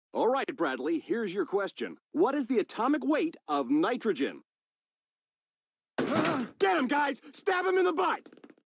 All right, Bradley, here's your question. What is the atomic weight of nitrogen? Get him, guys! Stab him in the butt!